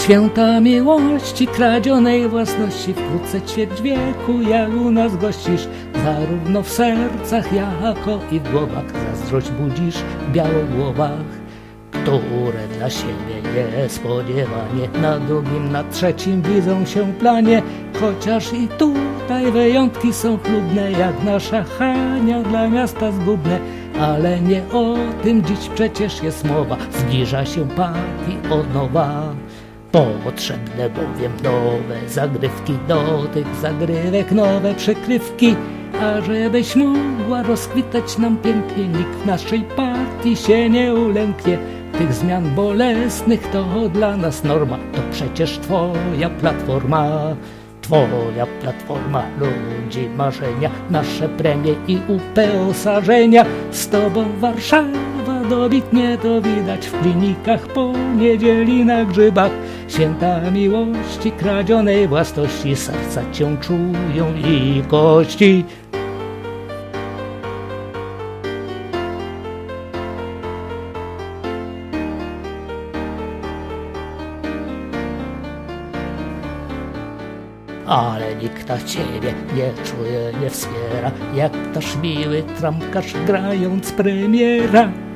Święta miłości, kradzionej własności, wkrótce ćwierć wieku, jak u nas gościsz, zarówno w sercach, jako i w głowach. Zazdrość budzisz w białogłowach, które dla siebie niespodziewanie na drugim, na trzecim widzą się planie. Chociaż i tutaj wyjątki są chlubne, jak nasza Hania dla miasta zgubne. Ale nie o tym dziś przecież jest mowa, zbliża się partii od nowa. Potrzebne bowiem nowe zagrywki, do tych zagrywek nowe przykrywki. A żebyś mogła rozkwitać nam pięknie, nikt w naszej partii się nie ulęknie. Tych zmian bolesnych to dla nas norma, to przecież twoja platforma. Twoja platforma ludzi marzenia, nasze premie i uposażenia. Z tobą Warszawa dobitnie to widać w klinikach, po niedzieli na grzybach. Święta miłości, kradzionej własności, serca cię czują i kości. Ale nikt na ciebie nie czuje, nie wspiera, jak ptasz miły, tramkarz grając premiera.